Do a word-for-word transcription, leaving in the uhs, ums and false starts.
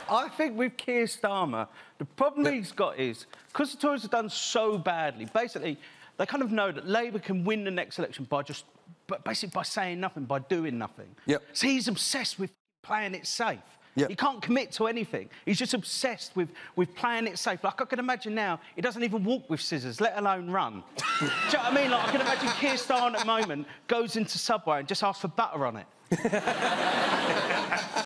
I think with Keir Starmer, the problem yeah. he's got is, because the Tories have done so badly, basically, they kind of know that Labour can win the next election by just, but basically by saying nothing, by doing nothing. Yep. So he's obsessed with playing it safe. Yep. He can't commit to anything. He's just obsessed with, with playing it safe. Like, I can imagine now, he doesn't even walk with scissors, let alone run. Do you know what I mean? Like, I can imagine Keir Starmer at the moment goes into Subway and just asks for butter on it.